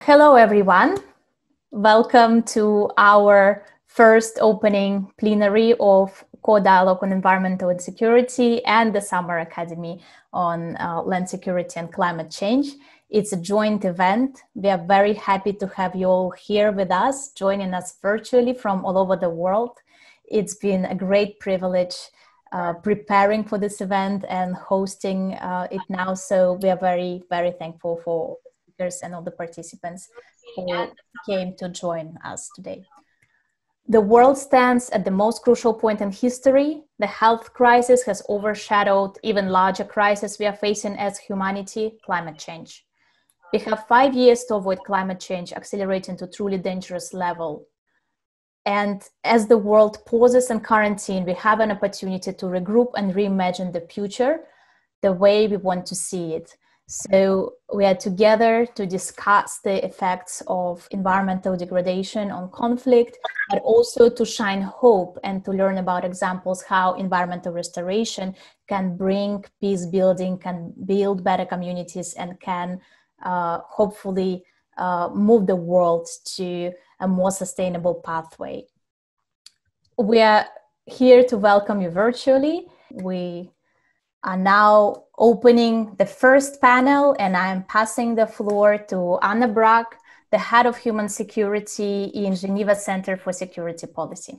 Hello, everyone. Welcome to our first opening plenary of Caux Dialogue on Environmental and Security and the Summer Academy on Land Security and Climate Change. It's a joint event. We are very happy to have you all here with us, joining us virtually from all over the world. It's been a great privilege preparing for this event and hosting it now. So we are very, very thankful for speakers and all the participants who came to join us today. The world stands at the most crucial point in history. The health crisis has overshadowed even larger crisis we are facing as humanity, climate change. We have 5 years to avoid climate change accelerating to truly dangerous level. And as the world pauses in quarantine, we have an opportunity to regroup and reimagine the future the way we want to see it. So we are together to discuss the effects of environmental degradation on conflict, but also to shine hope and to learn about examples how environmental restoration can bring peace building, can build better communities, and can hopefully move the world to a more sustainable pathway. We are here to welcome you virtually. We are now opening the first panel, and I'm passing the floor to Anna Brach, the head of human security in Geneva Center for Security Policy.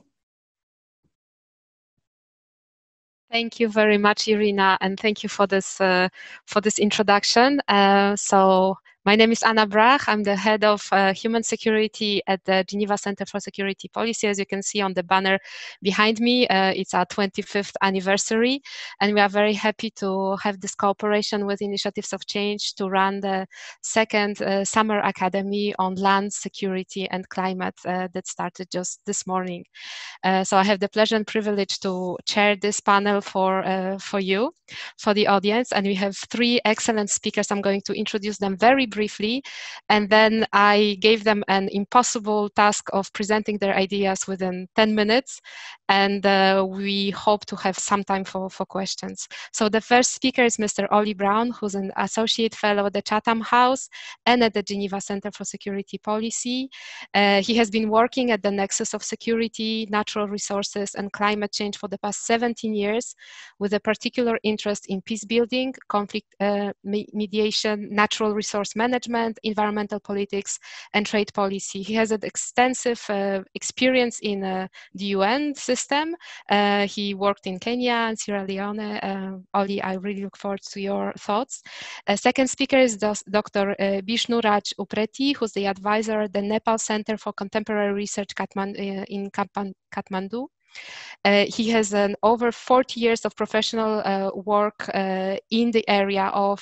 Thank you very much, Irina, and thank you for this introduction. So my name is Anna Brach. I'm the head of human security at the Geneva Center for Security Policy. As you can see on the banner behind me, it's our 25th anniversary, and we are very happy to have this cooperation with Initiatives of Change to run the second Summer Academy on Land Security and Climate that started just this morning. So I have the pleasure and privilege to chair this panel for you, for the audience, and we have three excellent speakers. I'm going to introduce them very briefly, and then I gave them an impossible task of presenting their ideas within 10 minutes, and we hope to have some time for questions. So the first speaker is Mr. Oli Brown, who's an associate fellow at the Chatham House and at the Geneva Center for Security Policy. He has been working at the nexus of security, natural resources, and climate change for the past 17 years, with a particular interest in peace building, conflict mediation, natural resource management, environmental politics, and trade policy. He has an extensive experience in the UN system. He worked in Kenya and Sierra Leone. Oli, I really look forward to your thoughts. Second speaker is Dr. Bishnu Upreti, who's the advisor at the Nepal Center for Contemporary Research in Kathmandu. He has over 40 years of professional work in the area of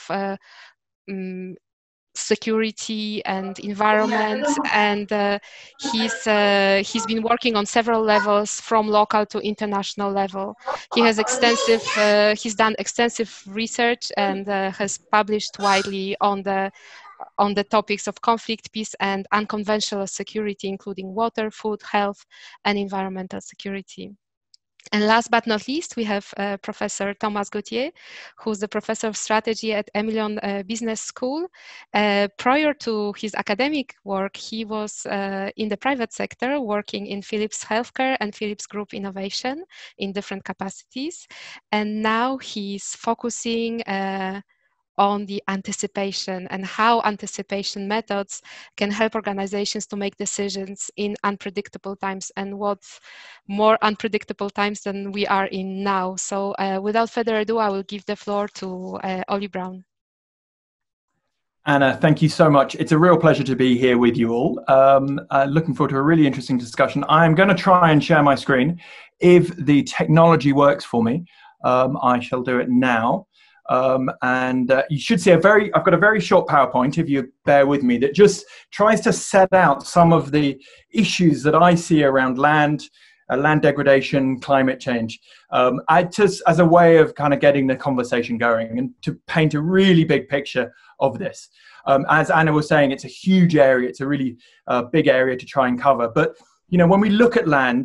security and environment, and he's been working on several levels, from local to international level. He has he's done extensive research and has published widely on the topics of conflict, peace, and unconventional security, including water, food, health, and environmental security. And last but not least, we have Professor Thomas Gauthier, who's the professor of strategy at Emlyon Business School. Prior to his academic work, he was in the private sector, working in Philips Healthcare and Philips Group Innovation in different capacities. And now he's focusing on the anticipation and how anticipation methods can help organizations to make decisions in unpredictable times, and what's more unpredictable times than we are in now. So without further ado, I will give the floor to Oli Brown. Anna, thank you so much. It's a real pleasure to be here with you all. Looking forward to a really interesting discussion. I'm going to try and share my screen. If the technology works for me, I shall do it now. You should see I've got a very short PowerPoint, if you bear with me, that just tries to set out some of the issues that I see around land degradation, climate change, just as a way of kind of getting the conversation going and to paint a really big picture of this. As Anna was saying, it's a huge area. It's a really big area to try and cover. But, you know, when we look at land,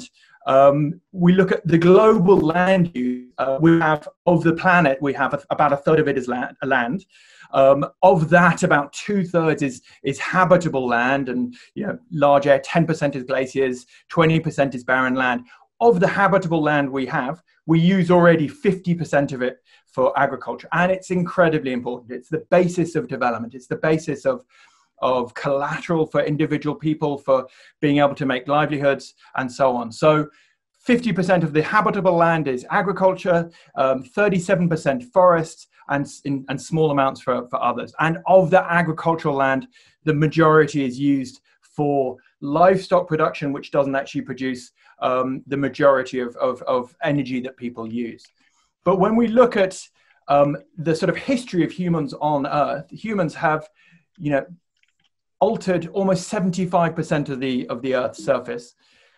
We look at the global land use. We have, of the planet, we have about a third of it is land. Of that, about 2/3 is habitable land, and large air. 10% is glaciers, 20% is barren land. Of the habitable land we use already 50% of it for agriculture, and it's incredibly important. It's the basis of development. It's the basis of collateral for individual people, for being able to make livelihoods and so on. So 50% of the habitable land is agriculture, 37% forests, and small amounts for others. And of the agricultural land, the majority is used for livestock production, which doesn't actually produce the majority of energy that people use. But when we look at the sort of history of humans on Earth, humans have, altered almost 75% of the Earth's surface,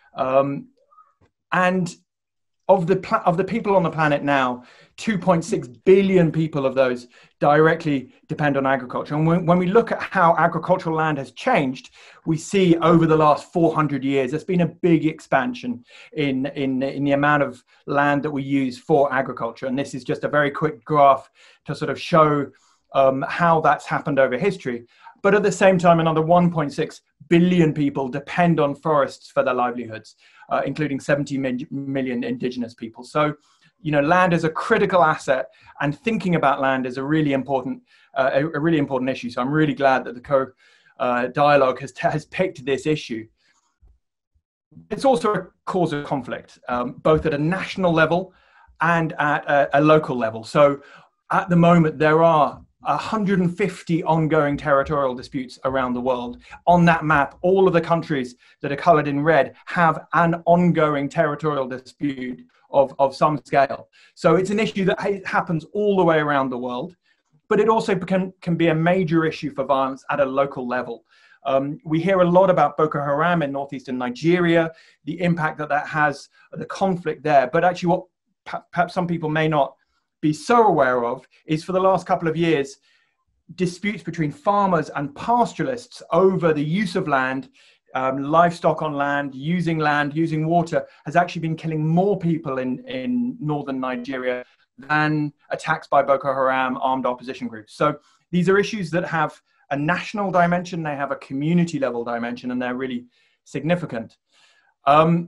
and of the people on the planet now, 2.6 billion people of those directly depend on agriculture. And when we look at how agricultural land has changed, we see over the last 400 years, there's been a big expansion in the amount of land that we use for agriculture. And this is just a very quick graph to sort of show how that's happened over history. But at the same time, another 1.6 billion people depend on forests for their livelihoods, including 70 million indigenous people. So, land is a critical asset, and thinking about land is a really important issue. So I'm really glad that the Caux Dialogue has picked this issue. It's also a cause of conflict, both at a national level and at a local level. So at the moment, there are 150 ongoing territorial disputes around the world. On that map, all of the countries that are colored in red have an ongoing territorial dispute of some scale. So it's an issue that happens all the way around the world, but it also can be a major issue for violence at a local level. We hear a lot about Boko Haram in northeastern Nigeria, the impact that has, the conflict there. But actually what perhaps some people may not be so aware of is, for the last couple of years, disputes between farmers and pastoralists over the use of land, livestock on land, using water, has actually been killing more people in northern Nigeria than attacks by Boko Haram armed opposition groups. So these are issues that have a national dimension, they have a community level dimension, and they're really significant. And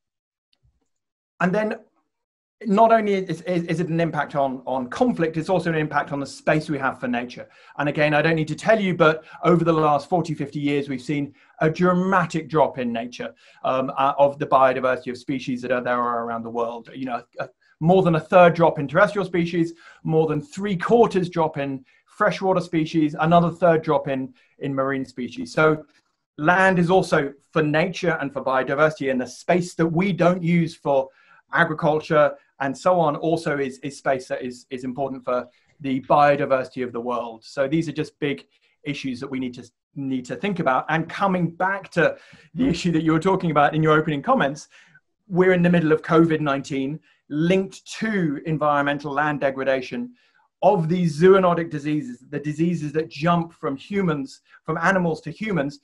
then not only is it an impact on conflict, it's also an impact on the space we have for nature. And again, I don't need to tell you, but over the last 40, 50 years, we've seen a dramatic drop in nature of the biodiversity of species that are there around the world. More than a third drop in terrestrial species, more than 3/4 drop in freshwater species, another third drop in marine species. So land is also, for nature and for biodiversity, and the space that we don't use for agriculture and so on, also is space that is important for the biodiversity of the world. So these are just big issues that we need to think about. And coming back to the issue that you were talking about in your opening comments, we're in the middle of COVID-19, linked to environmental land degradation of these zoonotic diseases, the diseases that jump from animals to humans.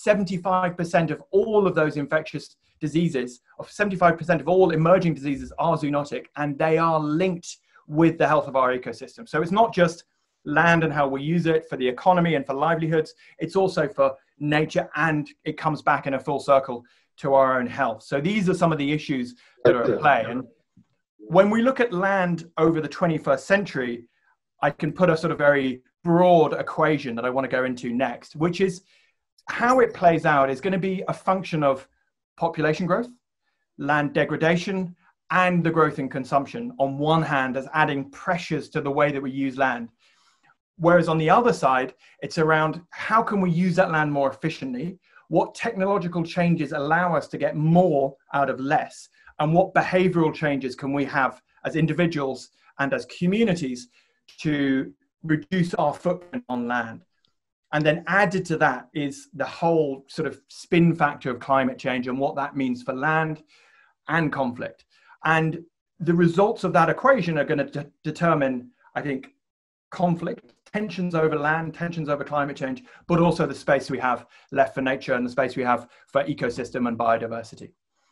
75% of all of those infectious diseases, 75% of all emerging diseases are zoonotic, and they are linked with the health of our ecosystem. So it's not just land and how we use it for the economy and for livelihoods, it's also for nature, and it comes back in a full circle to our own health. So these are some of the issues that are at play. And when we look at land over the 21st century, I can put a sort of very broad equation that I want to go into next, which is how it plays out is going to be a function of population growth, land degradation, and the growth in consumption on one hand, as adding pressures to the way that we use land. Whereas on the other side, it's around how can we use that land more efficiently? What technological changes allow us to get more out of less? And what behavioral changes can we have as individuals and as communities to reduce our footprint on land? And then added to that is the whole sort of spin factor of climate change and what that means for land and conflict. And the results of that equation are going to determine, I think, conflict, tensions over land, tensions over climate change, but also the space we have left for nature and the space we have for ecosystem and biodiversity.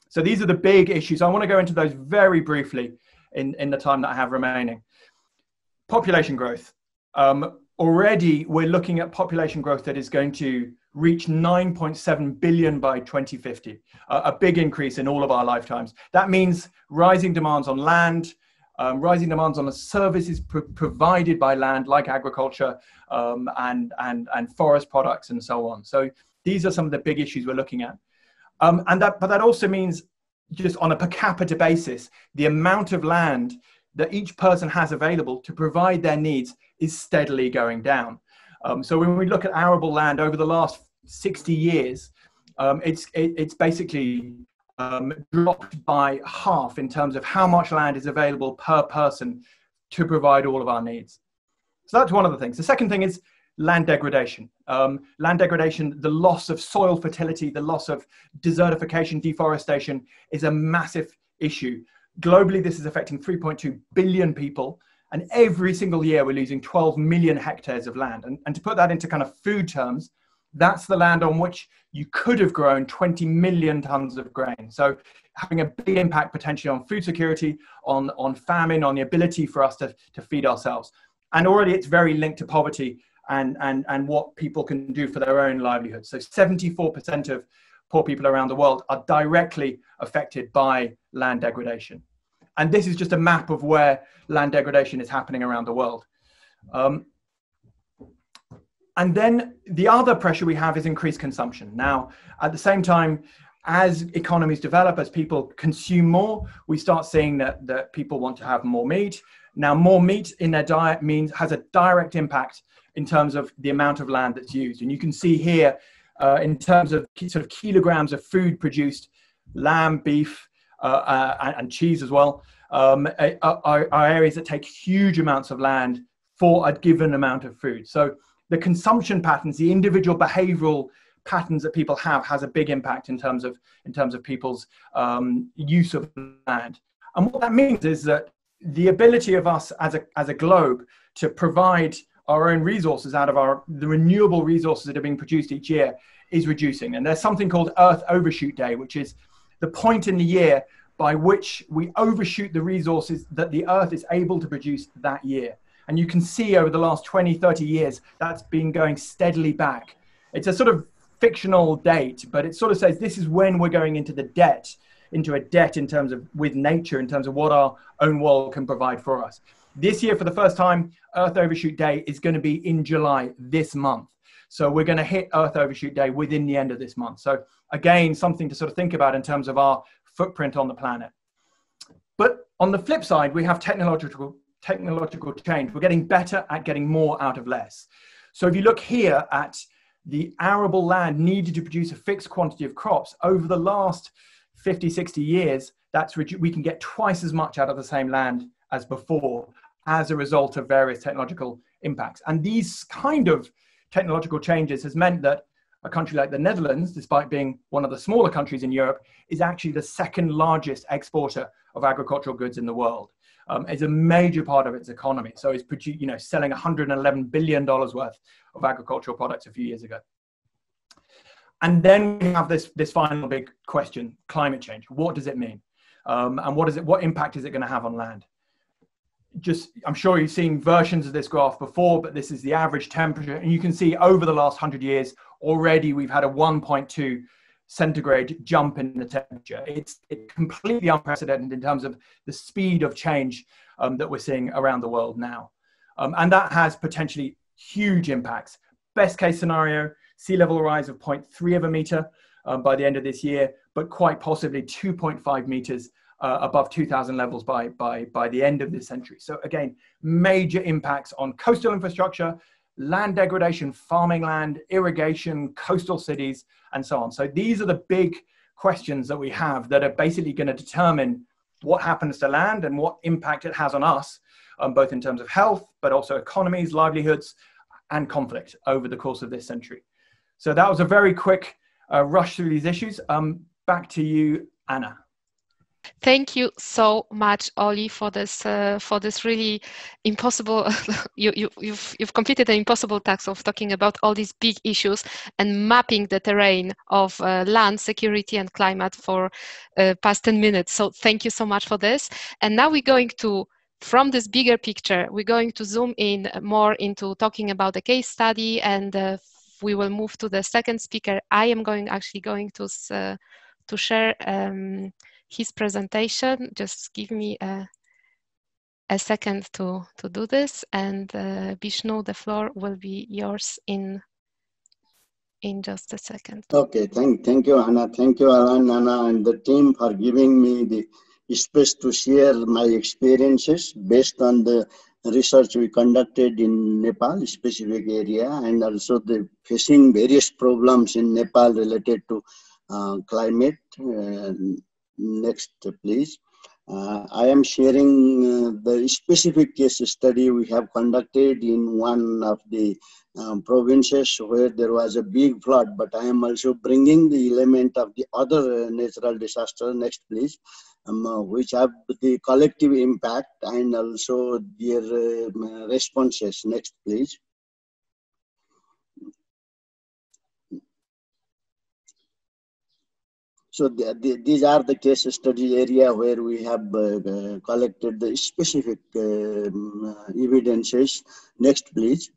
So these are the big issues. I want to go into those very briefly in the time that I have remaining. Population growth. Already we're looking at population growth that is going to reach 9.7 billion by 2050, a big increase in all of our lifetimes. That means rising demands on land, rising demands on the services provided by land, like agriculture and forest products and so on. So these are some of the big issues we're looking at. But that also means, just on a per capita basis, the amount of land that each person has available to provide their needs is steadily going down. So when we look at arable land over the last 60 years, it's basically dropped by half in terms of how much land is available per person to provide all of our needs. So that's one of the things. The second thing is land degradation. Land degradation, the loss of soil fertility, the loss of desertification, deforestation is a massive issue. Globally, this is affecting 3.2 billion people. And every single year, we're losing 12 million hectares of land. And to put that into kind of food terms, that's the land on which you could have grown 20 million tons of grain. So having a big impact potentially on food security, on famine, on the ability for us to feed ourselves. And already it's very linked to poverty and what people can do for their own livelihood. So 74% of poor people around the world are directly affected by land degradation. And this is just a map of where land degradation is happening around the world. And then the other pressure we have is increased consumption. Now, at the same time, as economies develop, as people consume more, we start seeing that people want to have more meat. Now, more meat in their diet has a direct impact in terms of the amount of land that's used. And you can see here, in terms of sort of kilograms of food produced, lamb, beef, and cheese as well, are areas that take huge amounts of land for a given amount of food. So the consumption patterns, the individual behavioral patterns that people have, has a big impact in terms of people's use of land. And what that means is that the ability of us as a globe to provide our own resources out of the renewable resources that are being produced each year is reducing. And there's something called Earth Overshoot Day, which is the point in the year by which we overshoot the resources that the Earth is able to produce that year. And you can see over the last 20, 30 years, that's been going steadily back. It's a sort of fictional date, but it sort of says this is when we're going into a debt in terms of with nature, in terms of what our own world can provide for us. This year, for the first time, Earth Overshoot Day is going to be in July this month. So we're going to hit Earth Overshoot Day within the end of this month. So again, something to sort of think about in terms of our footprint on the planet. But on the flip side, we have technological change. We're getting better at getting more out of less. So if you look here at the arable land needed to produce a fixed quantity of crops over the last 50, 60 years, we can get twice as much out of the same land as before as a result of various technological impacts. And these kind of technological changes has meant that a country like the Netherlands, despite being one of the smaller countries in Europe, is actually the second largest exporter of agricultural goods in the world. It's a major part of its economy. So it's selling $111 billion worth of agricultural products a few years ago. And then we have this final big question: climate change. What does it mean? And what impact is it going to have on land? I'm sure you've seen versions of this graph before, but this is the average temperature. And you can see over the last 100 years, already we've had a 1.2 centigrade jump in the temperature. It's completely unprecedented in terms of the speed of change that we're seeing around the world now. And that has potentially huge impacts. Best case scenario, sea level rise of 0.3 of a meter by the end of this year, but quite possibly 2.5 meters above 2000 levels by the end of this century. So again, major impacts on coastal infrastructure, land degradation, farming land, irrigation, coastal cities, and so on. So these are the big questions that we have that are basically going to determine what happens to land and what impact it has on us, both in terms of health, but also economies, livelihoods, and conflict over the course of this century. So that was a very quick rush through these issues. Back to you, Anna. Thank you so much, Oli, for this really impossible. You've completed the impossible task of talking about all these big issues and mapping the terrain of land security and climate for past 10 minutes. So thank you so much for this. And now we're going to, from this bigger picture, we're going to zoom in more into talking about the case study, and we will move to the second speaker. I am actually going to share his presentation. Just give me a second to do this, and Bishnu, the floor will be yours in just a second. Okay, thank you, Anna. Thank you, Alan, Anna, and the team for giving me the space to share my experiences based on the research we conducted in Nepal specific area, and also the facing various problems in Nepal related to climate. Next, please. I am sharing the specific case study we have conducted in one of the provinces where there was a big flood, but I am also bringing the element of the other natural disaster. Next, please. Which have the collective impact and also their responses. Next, please. So these are the case study area where we have collected the specific evidences. Next, please.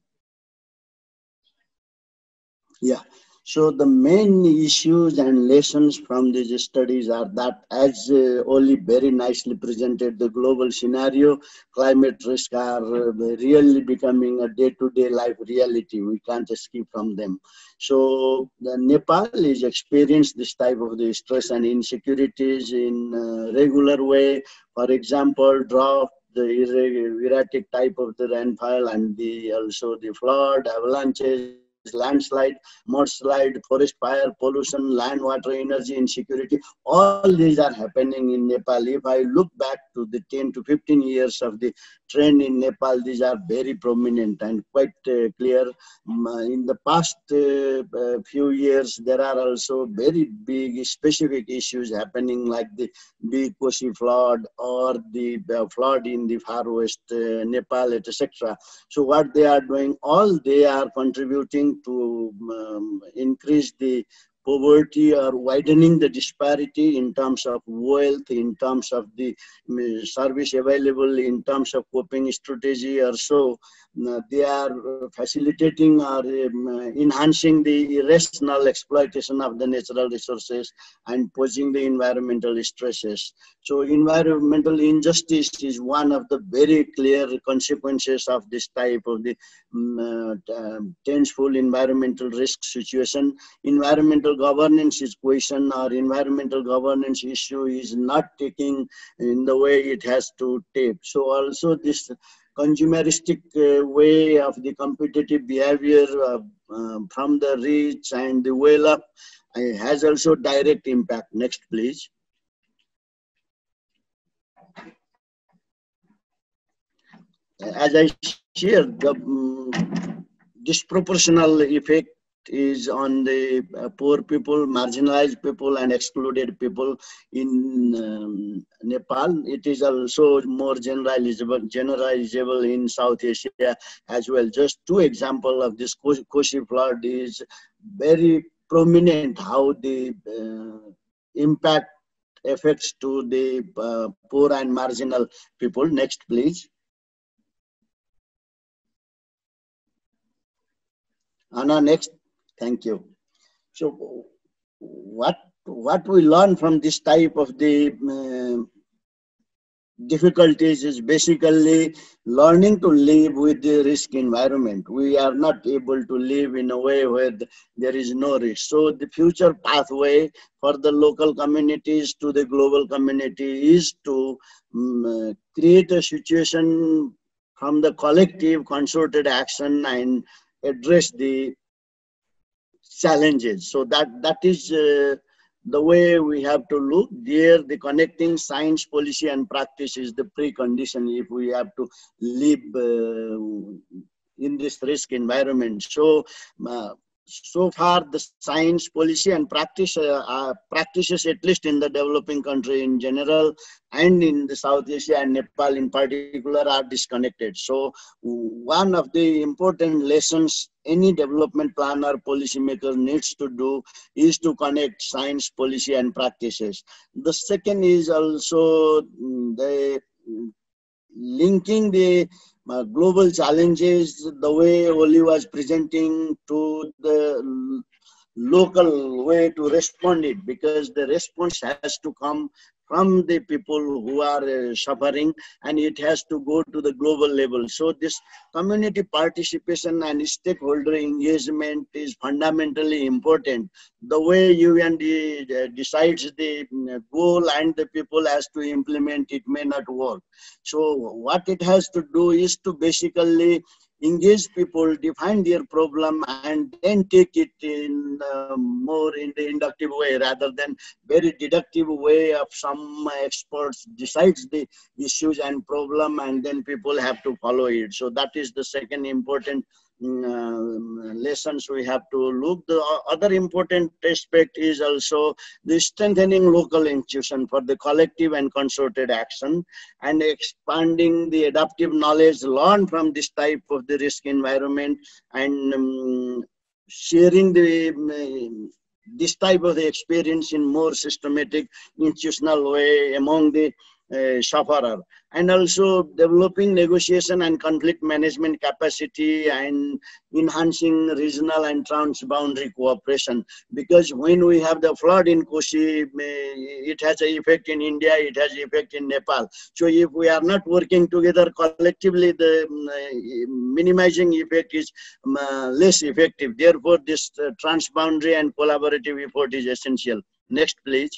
Yeah. So the main issues and lessons from these studies are that, as Oli very nicely presented the global scenario, climate risks are really becoming a day-to-day life reality. We can't escape from them. So Nepal is experienced this type of the stress and insecurities in a regular way. For example, drought, the erratic type of the rainfall, and also the flood, avalanches, landslide, mudslide, forest fire, pollution, land, water, energy insecurity. All these are happening in Nepal. If I look back to the 10 to 15 years of the trend in Nepal, these are very prominent and quite clear. In the past few years, there are also very big specific issues happening, like the big Caux flood or the flood in the far west Nepal, etc. So what they are doing, all they are contributing to increase the poverty or widening the disparity in terms of wealth, in terms of the service available, in terms of coping strategy or so. They are facilitating or enhancing the irrational exploitation of the natural resources and posing the environmental stresses. So environmental injustice is one of the very clear consequences of this type of the tenseful environmental risk situation. Environmental governance is questioned, or environmental governance issue is not taking in the way it has to take. So also this consumeristic way of the competitive behavior from the rich and the well-off has also direct impact. Next, please. As I shared, the disproportional effect is on the poor people, marginalized people, and excluded people in Nepal. It is also more generalizable in South Asia as well. Just two examples of this Caux flood is very prominent, how the impact affects to the poor and marginal people. Next, please. Anna, next. Thank you. So what we learn from this type of the difficulties is basically learning to live with the risk environment. We are not able to live in a way where there is no risk. So the future pathway for the local communities to the global community is to create a situation from the collective concerted action and address the challenges. So that is the way we have to look. There, the connecting science, policy, and practice is the precondition if we have to live in this risk environment. So so far the science policy and practices, at least in the developing country in general and in the South Asia and Nepal in particular, are disconnected. So one of the important lessons any development planner, policymaker needs to do is to connect science, policy and practices. The second is also the linking the global challenges, the way Oli was presenting, to the local way to respond it, because the response has to come from the people who are suffering, and it has to go to the global level. So this community participation and stakeholder engagement is fundamentally important. The way UN decides the goal and the people has to implement it may not work. So what it has to do is to basically engage people, define their problem, and then take it in more in the inductive way rather than very deductive way of some experts decides the issues and problem, and then people have to follow it. So that is the second important lessons we have to look. The other important aspect is also the strengthening local institution for the collective and concerted action, and expanding the adaptive knowledge learned from this type of the risk environment, and sharing the this type of the experience in more systematic institutional way among the sufferer, and also developing negotiation and conflict management capacity and enhancing regional and transboundary cooperation. Because when we have the flood in Kosi, it has an effect in India, it has an effect in Nepal. So if we are not working together collectively, the minimizing effect is less effective. Therefore, this transboundary and collaborative effort is essential. Next, please.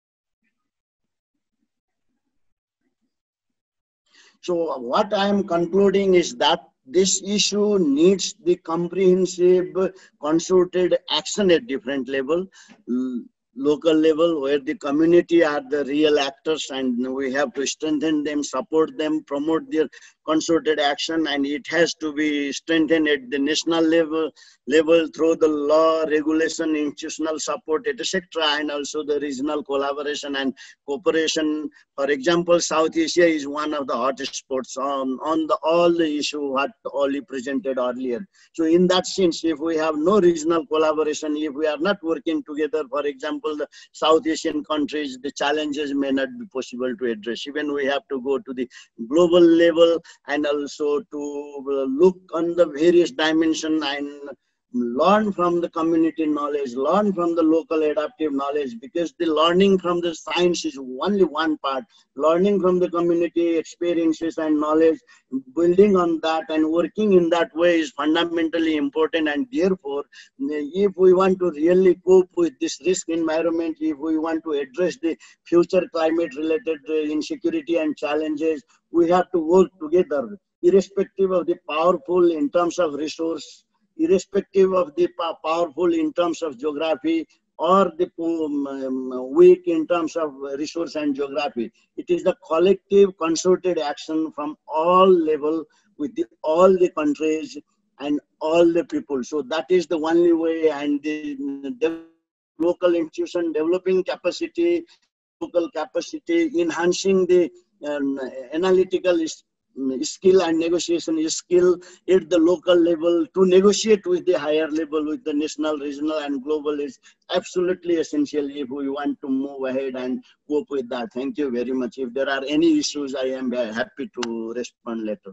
So what I am concluding is that this issue needs the comprehensive concerted action at different level, local level, where the community are the real actors, and we have to strengthen them, support them, promote their concerted action, and it has to be strengthened at the national level through the law, regulation, institutional support, etc., and also the regional collaboration and cooperation. For example, South Asia is one of the hottest spots on all the issue what Oli presented earlier. So in that sense, if we have no regional collaboration, if we are not working together, for example, the South Asian countries, the challenges may not be possible to address. Even we have to go to the global level and also to look on the various dimensions and learn from the community knowledge, learn from the local adaptive knowledge, because the learning from the science is only one part. Learning from the community experiences and knowledge, building on that and working in that way is fundamentally important. And therefore, if we want to really cope with this risk environment, if we want to address the future climate related insecurity and challenges, we have to work together, irrespective of the powerful in terms of resource, irrespective of the powerful in terms of geography, or the weak in terms of resource and geography. It is the collective concerted action from all level with all the countries and all the people. So that is the only way, and the local institution, developing capacity, local capacity, enhancing the analytical skill and negotiation skill at the local level to negotiate with the higher level, with the national, regional and global is absolutely essential if we want to move ahead and cope with that. Thank you very much. If there are any issues, I am happy to respond later.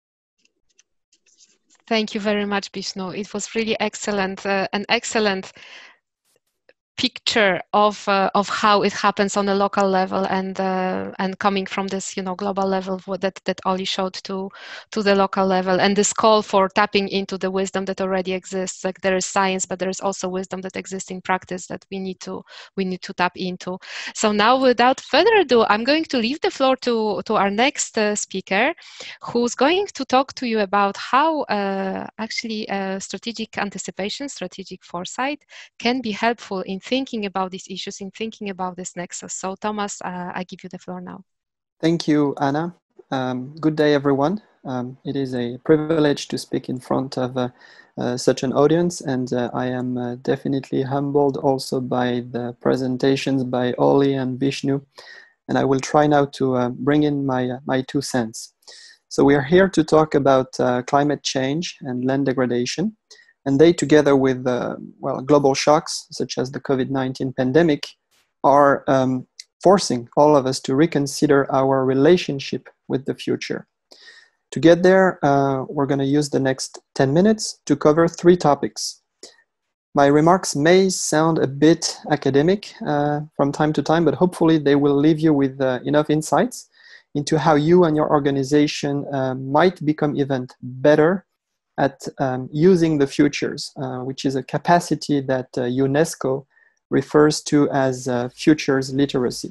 Thank you very much, Bishnu. It was really excellent, an excellent picture of how it happens on a local level, and coming from this global level that Oli showed to the local level, and this call for tapping into the wisdom that already exists. Like, there is science, but there is also wisdom that exists in practice that we need to tap into. So now, without further ado, I'm going to leave the floor to our next speaker, who's going to talk to you about how actually strategic anticipation, strategic foresight can be helpful in thinking about these issues, in thinking about this nexus. So Thomas, I give you the floor now. Thank you, Anna. Good day, everyone. It is a privilege to speak in front of such an audience, and I am definitely humbled also by the presentations by Oli and Bishnu, and I will try now to bring in my 2 cents. So we are here to talk about climate change and land degradation, and they, together with well, global shocks such as the COVID-19 pandemic, are forcing all of us to reconsider our relationship with the future. To get there, we're going to use the next 10 minutes to cover 3 topics. My remarks may sound a bit academic from time to time, but hopefully they will leave you with enough insights into how you and your organization might become even better at using the futures, which is a capacity that UNESCO refers to as futures literacy.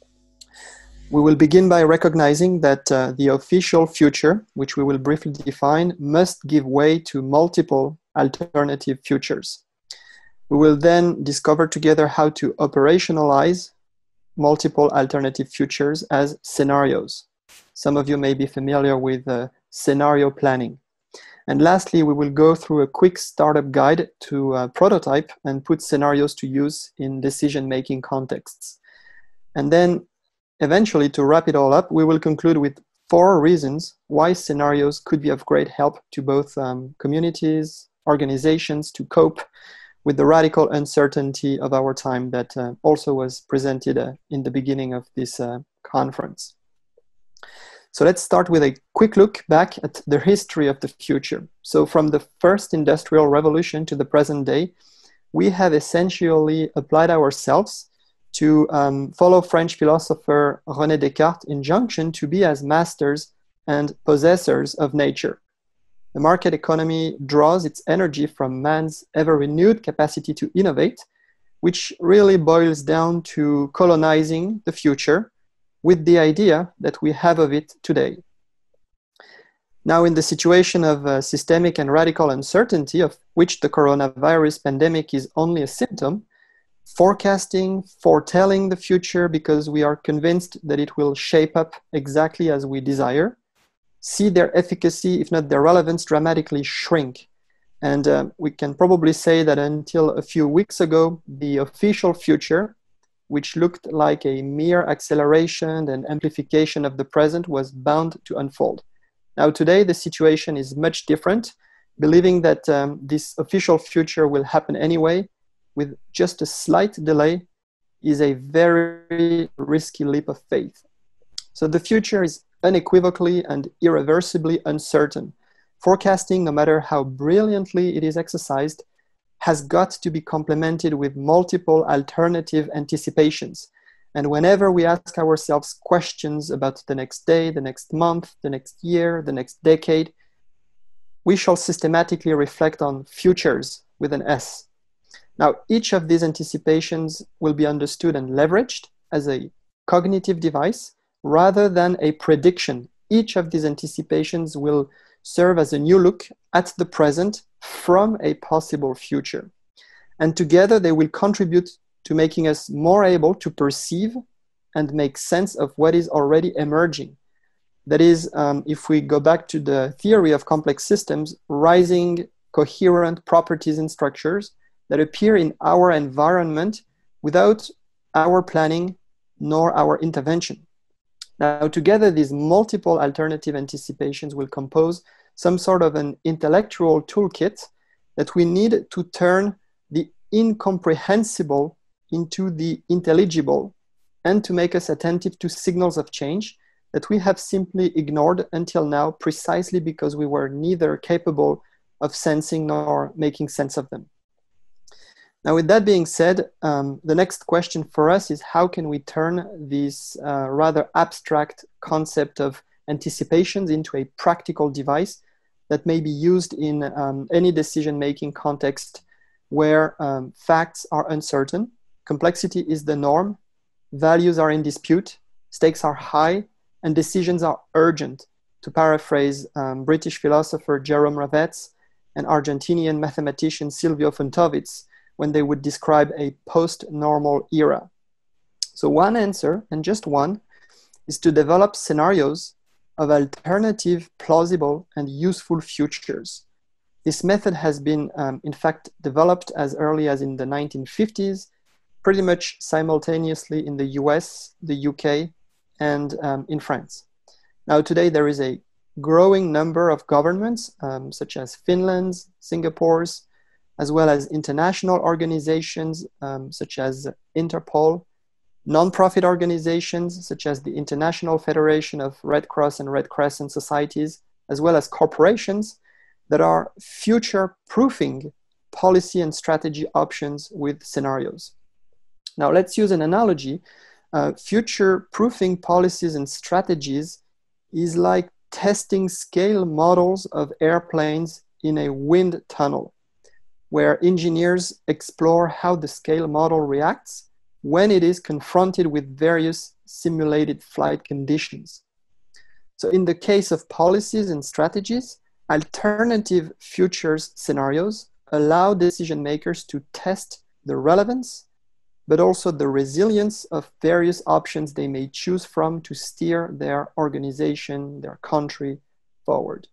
We will begin by recognizing that the official future, which we will briefly define, must give way to multiple alternative futures. We will then discover together how to operationalize multiple alternative futures as scenarios. Some of you may be familiar with scenario planning. And lastly, we will go through a quick startup guide to prototype and put scenarios to use in decision-making contexts. And then eventually, to wrap it all up, we will conclude with 4 reasons why scenarios could be of great help to both communities, organizations to cope with the radical uncertainty of our time that also was presented in the beginning of this conference. So let's start with a quick look back at the history of the future. So from the first industrial revolution to the present day, we have essentially applied ourselves to follow French philosopher René Descartes' injunction to be as masters and possessors of nature. The market economy draws its energy from man's ever-renewed capacity to innovate, which really boils down to colonizing the future with the idea that we have of it today. Now, in the situation of systemic and radical uncertainty, of which the coronavirus pandemic is only a symptom, forecasting, foretelling the future because we are convinced that it will shape up exactly as we desire, see their efficacy, if not their relevance, dramatically shrink. And we can probably say that until a few weeks ago, the official future, which looked like a mere acceleration and amplification of the present, was bound to unfold. Now today, the situation is much different, believing that this official future will happen anyway, with just a slight delay, is a very risky leap of faith. So the future is unequivocally and irreversibly uncertain. Forecasting, no matter how brilliantly it is exercised, has got to be complemented with multiple alternative anticipations. And whenever we ask ourselves questions about the next day, the next month, the next year, the next decade, we shall systematically reflect on futures with an S. Now, each of these anticipations will be understood and leveraged as a cognitive device rather than a prediction. Each of these anticipations will serve as a new look at the present from a possible future. And together they will contribute to making us more able to perceive and make sense of what is already emerging. That is, if we go back to the theory of complex systems, rising coherent properties and structures that appear in our environment without our planning nor our intervention. Now, together, these multiple alternative anticipations will compose some sort of an intellectual toolkit that we need to turn the incomprehensible into the intelligible and to make us attentive to signals of change that we have simply ignored until now, precisely because we were neither capable of sensing nor making sense of them. Now, with that being said, the next question for us is how can we turn this rather abstract concept of anticipations into a practical device that may be used in any decision-making context where facts are uncertain, complexity is the norm, values are in dispute, stakes are high, and decisions are urgent, to paraphrase British philosopher Jerome Ravetz and Argentinian mathematician Silvio Fontowitz when they would describe a post-normal era. So one answer, and just one, is to develop scenarios of alternative, plausible, and useful futures. This method has been, in fact, developed as early as in the 1950s, pretty much simultaneously in the US, the UK, and in France. Now, today there is a growing number of governments, such as Finland's, Singapore's, as well as international organizations, such as Interpol, non-profit organizations, such as the International Federation of Red Cross and Red Crescent Societies, as well as corporations that are future-proofing policy and strategy options with scenarios. Now, let's use an analogy. Future-proofing policies and strategies is like testing scale models of airplanes in a wind tunnel, where engineers explore how the scale model reacts when it is confronted with various simulated flight conditions. So in the case of policies and strategies, alternative futures scenarios allow decision makers to test the relevance, but also the resilience of various options they may choose from to steer their organization, their country forward.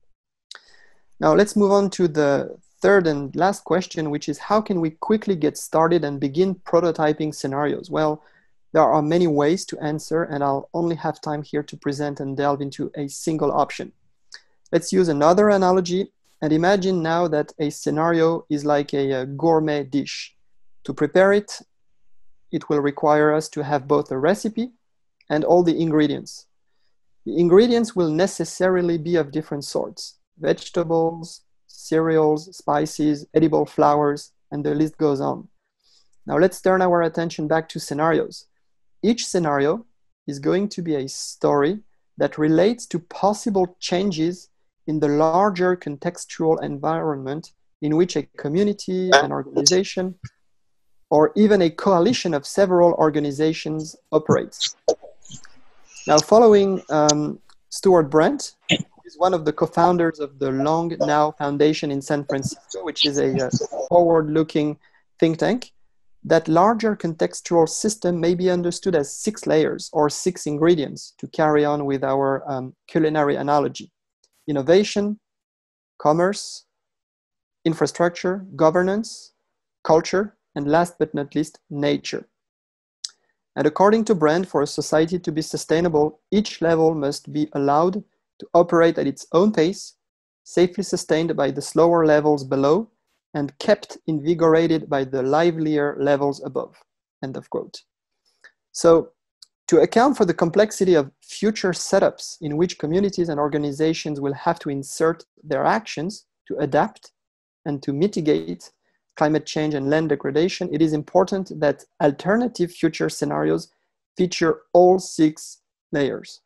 Now let's move on to the third and last question, which is how can we quickly get started and begin prototyping scenarios? Well, there are many ways to answer, and I'll only have time here to present and delve into a single option. Let's use another analogy and imagine now that a scenario is like a gourmet dish. To prepare it, it will require us to have both a recipe and all the ingredients. The ingredients will necessarily be of different sorts: vegetables, cereals, spices, edible flowers, and the list goes on. Now let's turn our attention back to scenarios. Each scenario is going to be a story that relates to possible changes in the larger contextual environment in which a community, an organization, or even a coalition of several organizations operates. Now, following Stuart Brent, who is one of the co-founders of the Long Now Foundation in San Francisco, which is a forward-looking think tank, that larger contextual system may be understood as 6 layers or 6 ingredients, to carry on with our culinary analogy: innovation, commerce, infrastructure, governance, culture, and last but not least, nature. And according to Brand, for a society to be sustainable, each level must be allowed to operate at its own pace, safely sustained by the slower levels below, and kept invigorated by the livelier levels above. End of quote. So, to account for the complexity of future setups in which communities and organizations will have to insert their actions to adapt and to mitigate climate change and land degradation, it is important that alternative future scenarios feature all 6 layers.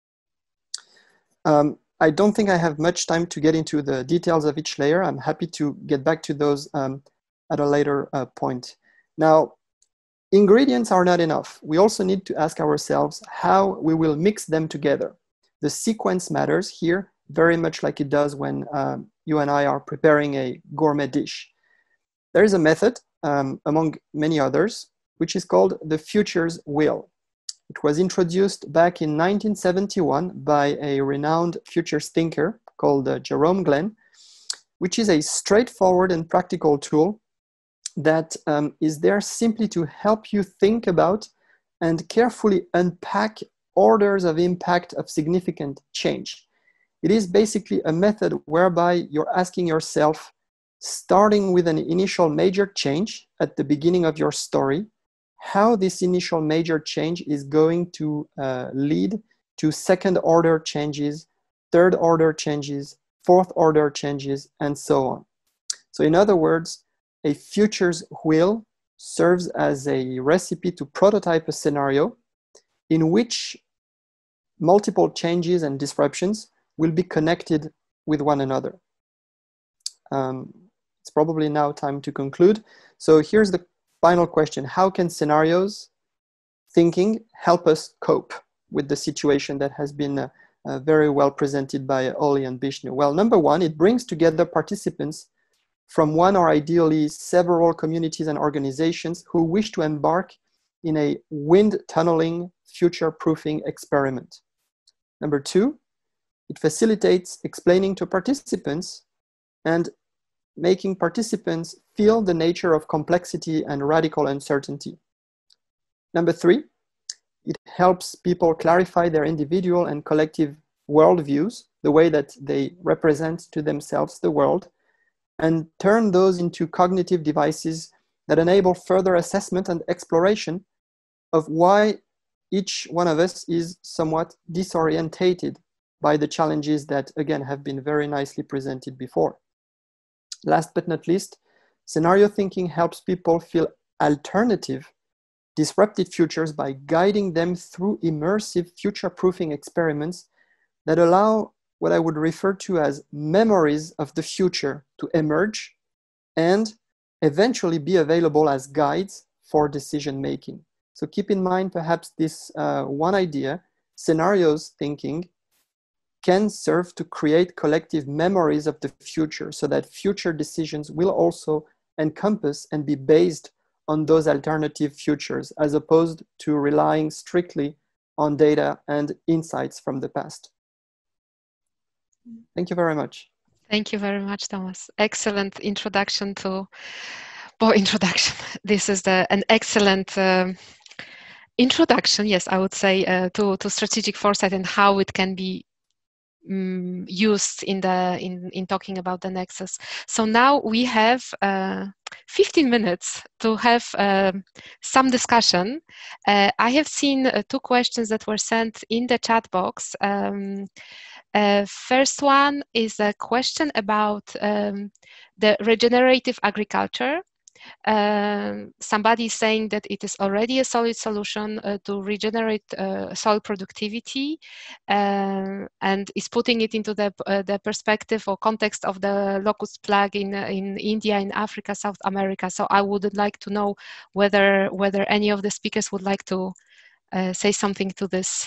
I don't think I have much time to get into the details of each layer. I'm happy to get back to those at a later point. Now, ingredients are not enough. We also need to ask ourselves how we will mix them together. The sequence matters here very much like it does when you and I are preparing a gourmet dish. There is a method, among many others, which is called the futures wheel. It was introduced back in 1971 by a renowned futures thinker called Jerome Glenn, which is a straightforward and practical tool that is there simply to help you think about and carefully unpack orders of impact of significant change. It is basically a method whereby you're asking yourself, starting with an initial major change at the beginning of your story, how this initial major change is going to lead to second order changes, third order changes, fourth order changes, and so on. So in other words, a futures wheel serves as a recipe to prototype a scenario in which multiple changes and disruptions will be connected with one another. It's probably now time to conclude. So here's the final question. How can scenarios thinking help us cope with the situation that has been very well presented by Ollie and Bishnu? Well, number one, it brings together participants from one or ideally several communities and organizations who wish to embark in a wind tunneling future-proofing experiment. Number two, It facilitates explaining to participants and making participants feel the nature of complexity and radical uncertainty. Number 3, it helps people clarify their individual and collective worldviews, the way that they represent to themselves the world, and turn those into cognitive devices that enable further assessment and exploration of why each one of us is somewhat disorientated by the challenges that, again, have been very nicely presented before. Last but not least, scenario thinking helps people feel alternative, disruptive futures by guiding them through immersive future-proofing experiments that allow what I would refer to as memories of the future to emerge and eventually be available as guides for decision-making. So keep in mind perhaps this one idea, scenarios thinking can serve to create collective memories of the future so that future decisions will also encompass and be based on those alternative futures as opposed to relying strictly on data and insights from the past. Thank you very much. Thank you very much, Thomas. Excellent introduction to, well, introduction. This is an excellent introduction, yes, I would say, to strategic foresight and how it can be used in talking about the nexus. So now we have 15 minutes to have some discussion. I have seen 2 questions that were sent in the chat box. First one is a question about the regenerative agriculture. Somebody is saying that it is already a solid solution to regenerate soil productivity and is putting it into the perspective or context of the locust plague in India, in Africa, South America. So I would like to know whether any of the speakers would like to say something to this.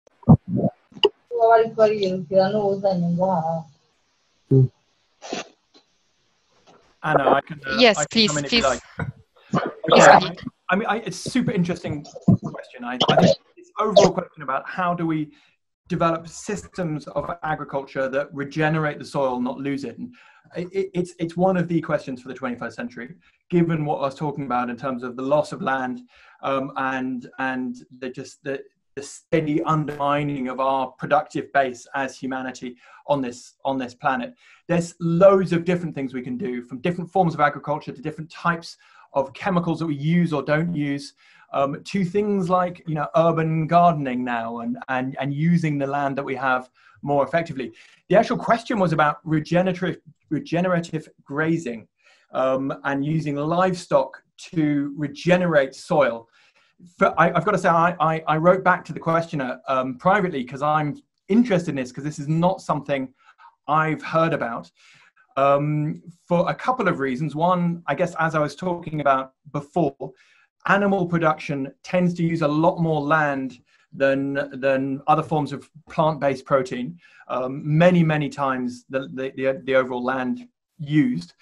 Anna, I can. Yes, I can please, come in if please. you like. Please, Okay, I mean, it's a super interesting question. I think it's overall question about how do we develop systems of agriculture that regenerate the soil, not lose it. And it's one of the questions for the 21st century, given what I was talking about in terms of the loss of land and the steady undermining of our productive base as humanity on this planet. There's loads of different things we can do, from different forms of agriculture to different types of chemicals that we use or don't use, to things like, you know, urban gardening now and using the land that we have more effectively. The actual question was about regenerative grazing and using livestock to regenerate soil. I've got to say, I wrote back to the questioner privately because I'm interested in this, because this is not something I've heard about for a couple of reasons. One, I guess, as I was talking about before, animal production tends to use a lot more land than other forms of plant-based protein, many times the overall land used.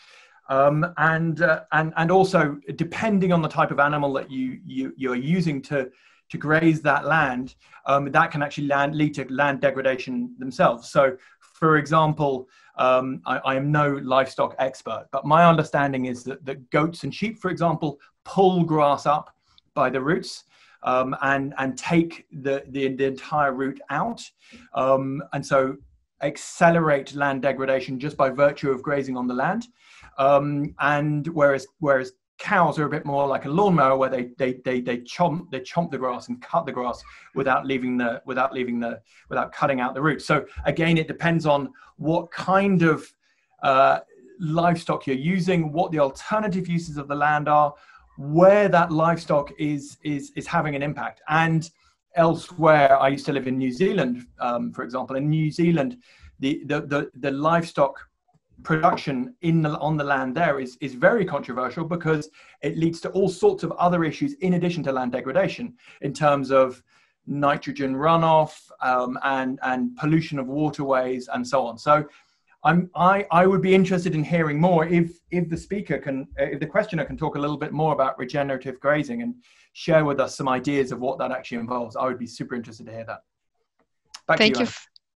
And also, depending on the type of animal that you're using to graze that land, that can actually lead to land degradation themselves. So, for example, I am no livestock expert, but my understanding is that goats and sheep, for example, pull grass up by the roots and take the entire root out, and so accelerate land degradation just by virtue of grazing on the land. And whereas cows are a bit more like a lawnmower, where they chomp the grass and cut the grass without cutting out the roots. So again, it depends on what kind of livestock you're using, what the alternative uses of the land are, where that livestock is having an impact. And elsewhere, I used to live in New Zealand, for example. In New Zealand, the livestock production on the land there is very controversial, because it leads to all sorts of other issues in addition to land degradation, in terms of nitrogen runoff and pollution of waterways and so on. So I would be interested in hearing more if the questioner can talk a little bit more about regenerative grazing and share with us some ideas of what that actually involves. I would be super interested to hear that. Back to you, Anna.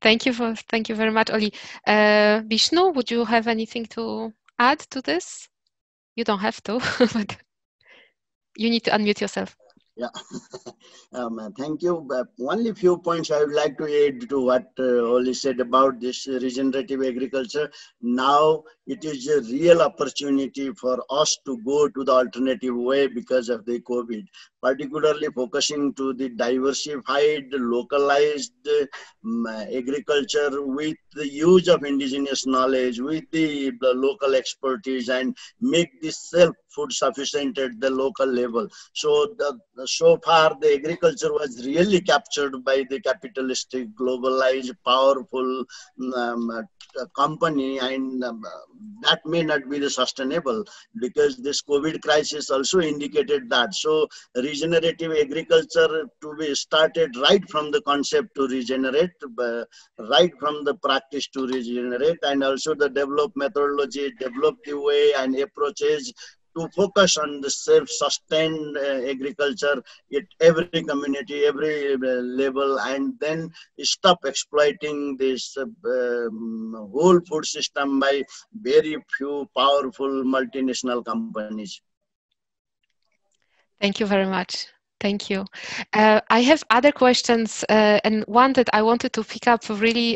Thank you very much, Oli. Bishnu, would you have anything to add to this? You don't have to, but you need to unmute yourself. Yeah, thank you. Only a few points I would like to add to what Oli said about this regenerative agriculture. Now it is a real opportunity for us to go to the alternative way because of the COVID, particularly focusing to the diversified, localized agriculture with the use of indigenous knowledge, with the local expertise, and make this self-food sufficient at the local level. So so far the agriculture was really captured by the capitalistic, globalized, powerful company, and that may not be the sustainable, because this COVID crisis also indicated that. So regenerative agriculture to be started right from the concept to regenerate, right from the practice to regenerate, and also the develop methodology, develop the way and approaches to focus on the self-sustained agriculture at every community, every level, and then stop exploiting this whole food system by very few powerful multinational companies. Thank you very much. Thank you. I have other questions, and one that I wanted to pick up really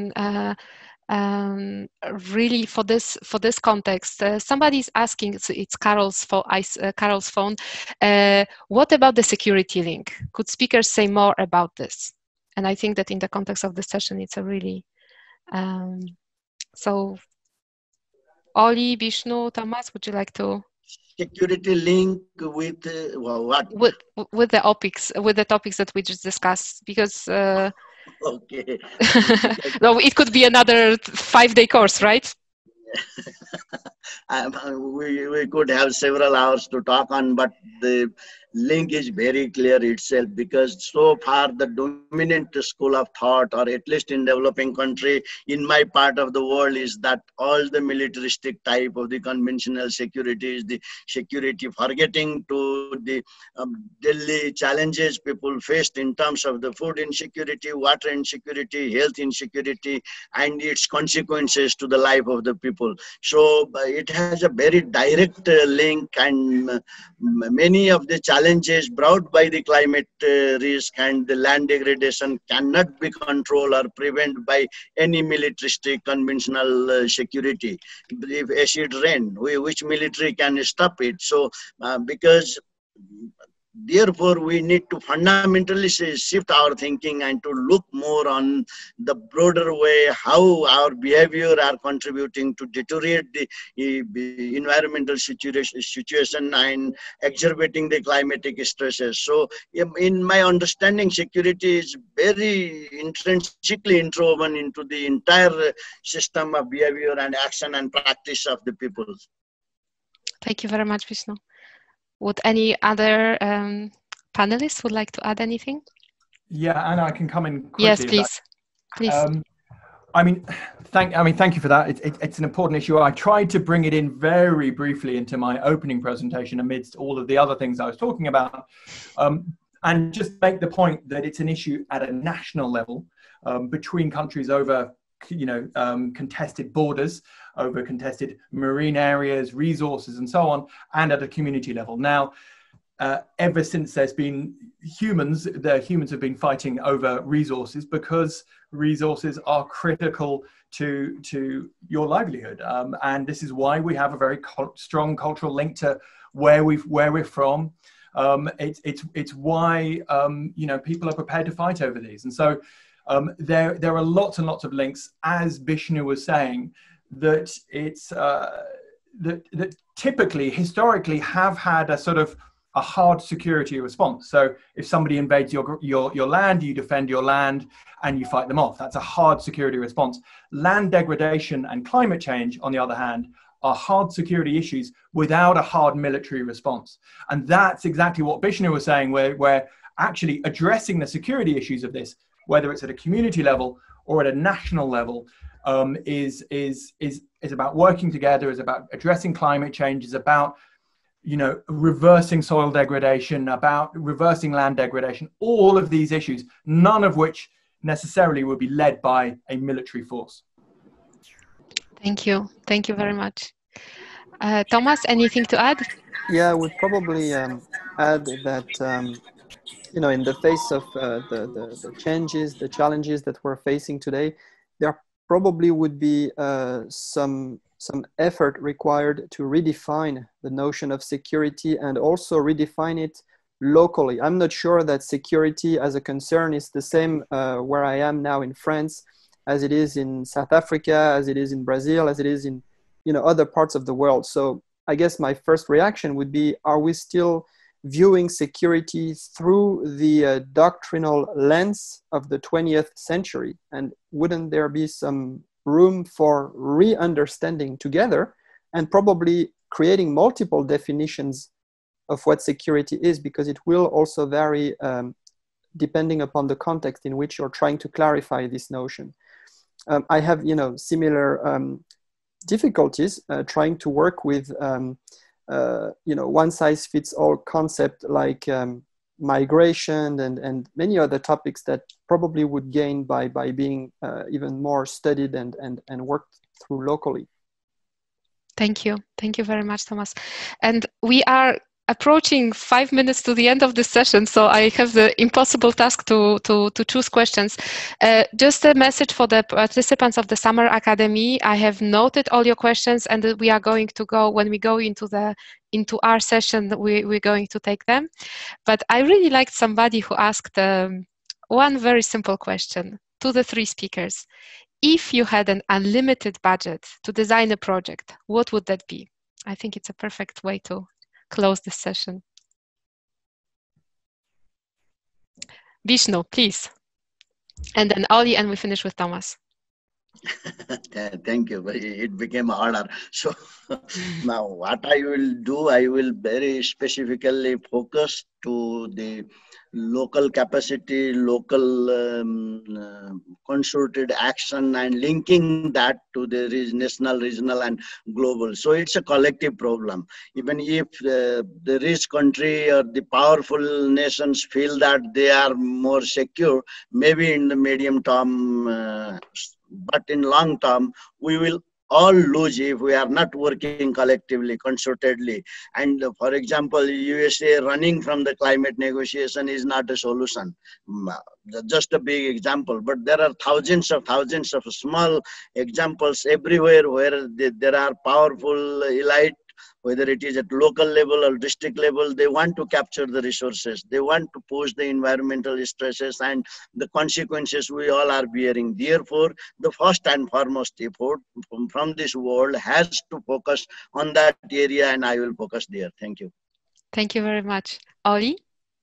really for this context. Somebody's asking, so it's Carol's phone, what about the security link? Could speakers say more about this? And I think that in the context of the session, it's a really so Oli, Bishnu, Thomas, would you like to? Security link with what? With the topics that we just discussed, because okay. no, it could be another 5-day course, right? We could have several hours to talk on, but the link is very clear itself, because so far the dominant school of thought, or at least in developing country, in my part of the world, is that all the militaristic type of the conventional security is the security, forgetting to the daily challenges people faced in terms of the food insecurity, water insecurity, health insecurity, and its consequences to the life of the people. So it has a very direct link, and many of the challenges brought by the climate risk and the land degradation cannot be controlled or prevented by any militaristic conventional security. If acid rain, which military can stop it? So because therefore, we need to fundamentally shift our thinking and to look more on the broader way, how our behavior are contributing to deteriorate the environmental situation and exacerbating the climatic stresses. So in my understanding, security is very intrinsically interwoven into the entire system of behavior and action and practice of the people. Thank you very much, Vishnu. Would any other panelists would like to add anything? Yeah, Anna, I can come in quickly. Yes, please. Please. Thank you for that. It's an important issue. I tried to bring it in very briefly into my opening presentation amidst all of the other things I was talking about, and just make the point that it's an issue at a national level between countries over contested borders, over contested marine areas, resources, and so on, and at a community level. Now, ever since there's been humans have been fighting over resources, because resources are critical to your livelihood, and this is why we have a very strong cultural link to where we're from. It's why people are prepared to fight over these, and so. There are lots and lots of links, as Bishnu was saying, that it's that typically, historically, have had a sort of a hard security response. So if somebody invades your land, you defend your land and you fight them off. That's a hard security response. Land degradation and climate change, on the other hand, are hard security issues without a hard military response. And that's exactly what Bishnu was saying, where actually addressing the security issues of this, whether it's at a community level or at a national level, is about working together, is about addressing climate change, is about reversing soil degradation, about reversing land degradation, all of these issues, none of which necessarily will be led by a military force. Thank you. Thank you very much. Thomas, anything to add? Yeah, I would probably add that, you know, in the face of the changes, the challenges that we're facing today, there probably would be some effort required to redefine the notion of security and also redefine it locally. I'm not sure that security as a concern is the same where I am now in France as it is in South Africa, as it is in Brazil, as it is in, you know, other parts of the world. So I guess my first reaction would be, are we still viewing security through the doctrinal lens of the 20th century? And wouldn't there be some room for re-understanding together and probably creating multiple definitions of what security is, because it will also vary depending upon the context in which you're trying to clarify this notion. I have, you know, similar difficulties trying to work with you know, one-size-fits-all concept like migration and many other topics that probably would gain by being even more studied and worked through locally. Thank you. Thank you very much, Thomas. And we are approaching 5 minutes to the end of the session, so I have the impossible task to choose questions. Just a message for the participants of the Summer Academy. I have noted all your questions, and we are going to go, when we go into our session, we're going to take them. But I really liked somebody who asked one very simple question to the three speakers. If you had an unlimited budget to design a project, what would that be? I think it's a perfect way to close this session. Bishnu, please. And then Oli, and we finish with Thomas. Thank you. It became harder. So now what I will do, I will very specifically focus to the local capacity, local concerted action, and linking that to the national, regional, and global. So it's a collective problem. Even if the rich country or the powerful nations feel that they are more secure, maybe in the medium term, but in long term, we will all lose if we are not working collectively, concertedly. And for example, USA running from the climate negotiation is not a solution. Just a big example, but there are thousands of small examples everywhere where there are powerful elite, whether it is at local level or district level. They want to capture the resources. They want to push the environmental stresses and the consequences we all are bearing. Therefore, the first and foremost effort from this world has to focus on that area, and I will focus there. Thank you. Thank you very much. Oli?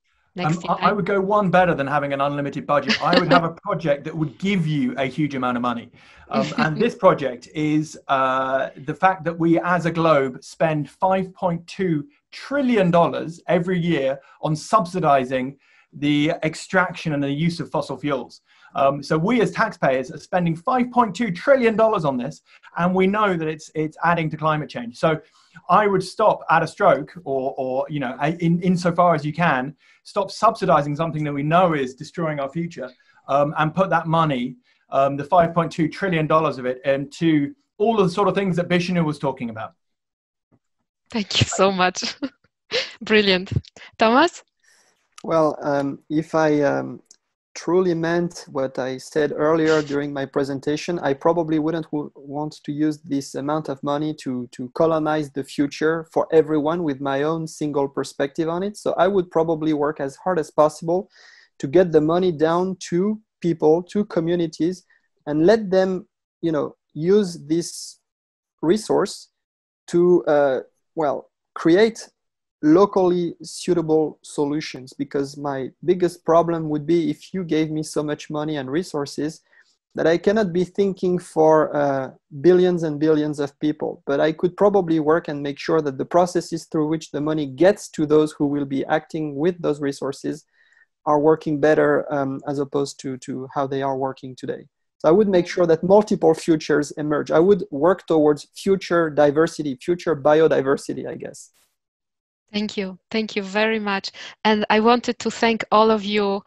I would go one better than having an unlimited budget. I would have a project that would give you a huge amount of money. And this project is the fact that we as a globe spend $5.2 trillion every year on subsidizing the extraction and the use of fossil fuels. So we as taxpayers are spending $5.2 trillion on this, and we know that it's adding to climate change. So I would stop at a stroke, or you know, insofar as you can, stop subsidizing something that we know is destroying our future, and put that money, the $5.2 trillion of it, into all of the sort of things that Bishnu was talking about. Thank you so much. Brilliant. Thomas? Well, if I truly meant what I said earlier during my presentation, I probably wouldn't want to use this amount of money to colonize the future for everyone with my own single perspective on it. So I would probably work as hard as possible to get the money down to people, to communities, and let them, you know, use this resource to, well, create locally suitable solutions. Because my biggest problem would be if you gave me so much money and resources that I cannot be thinking for billions and billions of people, but I could probably work and make sure that the processes through which the money gets to those who will be acting with those resources are working better as opposed to how they are working today. So I would make sure that multiple futures emerge. I would work towards future diversity, future biodiversity, I guess. Thank you. Thank you very much. And I wanted to thank all of you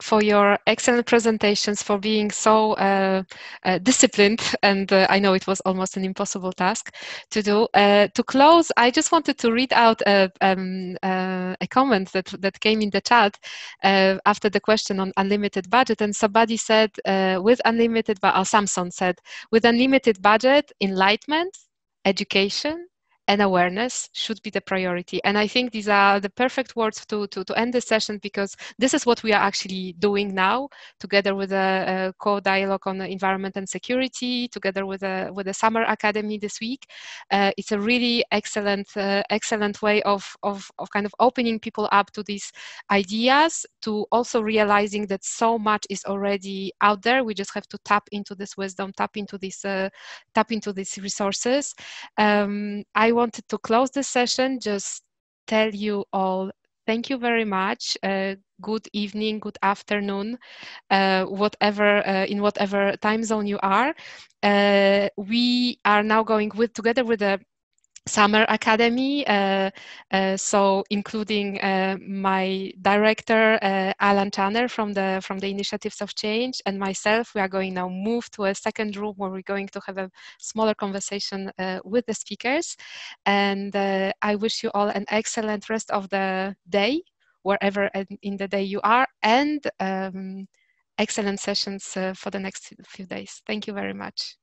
for your excellent presentations, for being so disciplined, and I know it was almost an impossible task to do. To close, I just wanted to read out a comment that came in the chat after the question on unlimited budget, and somebody said, with unlimited, or Samson said, with unlimited budget, enlightenment, education, and awareness should be the priority. And I think these are the perfect words to end the session, because this is what we are actually doing now, together with a Caux Dialogue on environment and security, together with the Summer Academy this week. It's a really excellent way of kind of opening people up to these ideas, to also realizing that so much is already out there. We just have to tap into this wisdom, tap into these resources. I wanted to close this session, just tell you all thank you very much. Good evening, good afternoon, whatever in whatever time zone you are. We are now going together with the Summer Academy, so including my director Alan Channer from the Initiatives of Change, and myself. We are going now move to a second room where we're going to have a smaller conversation with the speakers. And I wish you all an excellent rest of the day, wherever in the day you are, and excellent sessions for the next few days. Thank you very much.